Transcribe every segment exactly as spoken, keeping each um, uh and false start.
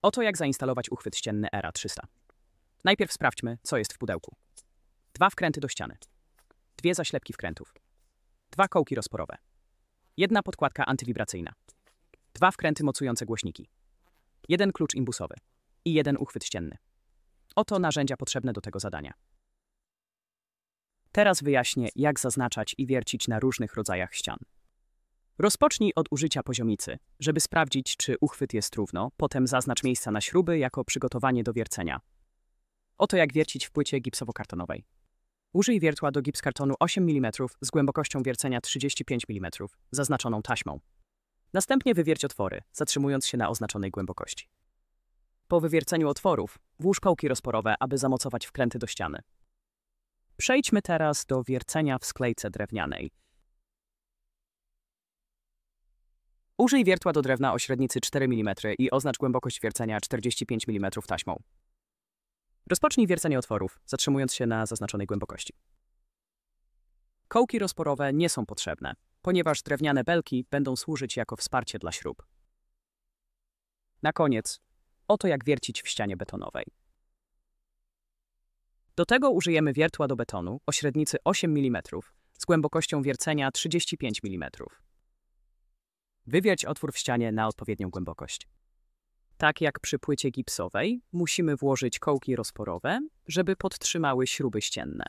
Oto jak zainstalować uchwyt ścienny Era trzysta. Najpierw sprawdźmy, co jest w pudełku. Dwa wkręty do ściany. Dwie zaślepki wkrętów. Dwa kołki rozporowe. Jedna podkładka antywibracyjna. Dwa wkręty mocujące głośniki. Jeden klucz imbusowy. I jeden uchwyt ścienny. Oto narzędzia potrzebne do tego zadania. Teraz wyjaśnię, jak zaznaczać i wiercić na różnych rodzajach ścian. Rozpocznij od użycia poziomicy, żeby sprawdzić, czy uchwyt jest równo, potem zaznacz miejsca na śruby jako przygotowanie do wiercenia. Oto jak wiercić w płycie gipsowo-kartonowej. Użyj wiertła do gipskartonu osiem milimetrów z głębokością wiercenia trzydzieści pięć milimetrów, zaznaczoną taśmą. Następnie wywierć otwory, zatrzymując się na oznaczonej głębokości. Po wywierceniu otworów włóż kołki rozporowe, aby zamocować wkręty do ściany. Przejdźmy teraz do wiercenia w sklejce drewnianej. Użyj wiertła do drewna o średnicy cztery milimetry i oznacz głębokość wiercenia czterdzieści pięć milimetrów taśmą. Rozpocznij wiercenie otworów, zatrzymując się na zaznaczonej głębokości. Kołki rozporowe nie są potrzebne, ponieważ drewniane belki będą służyć jako wsparcie dla śrub. Na koniec, oto jak wiercić w ścianie betonowej. Do tego użyjemy wiertła do betonu o średnicy osiem milimetrów z głębokością wiercenia trzydzieści pięć milimetrów. Wywierć otwór w ścianie na odpowiednią głębokość. Tak jak przy płycie gipsowej, musimy włożyć kołki rozporowe, żeby podtrzymały śruby ścienne.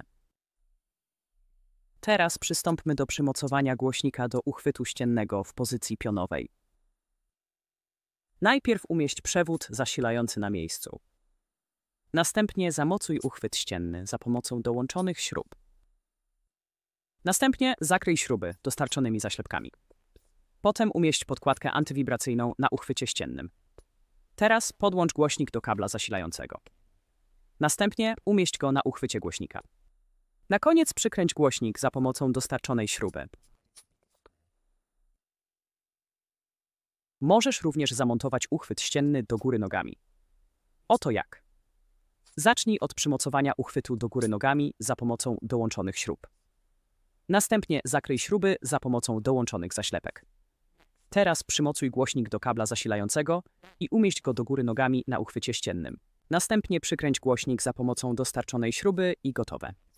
Teraz przystąpmy do przymocowania głośnika do uchwytu ściennego w pozycji pionowej. Najpierw umieść przewód zasilający na miejscu. Następnie zamocuj uchwyt ścienny za pomocą dołączonych śrub. Następnie zakryj śruby dostarczonymi zaślepkami. Potem umieść podkładkę antywibracyjną na uchwycie ściennym. Teraz podłącz głośnik do kabla zasilającego. Następnie umieść go na uchwycie głośnika. Na koniec przykręć głośnik za pomocą dostarczonej śruby. Możesz również zamontować uchwyt ścienny do góry nogami. Oto jak. Zacznij od przymocowania uchwytu do góry nogami za pomocą dołączonych śrub. Następnie zakryj śruby za pomocą dołączonych zaślepek. Teraz przymocuj głośnik do kabla zasilającego i umieść go do góry nogami na uchwycie ściennym. Następnie przykręć głośnik za pomocą dostarczonej śruby i gotowe.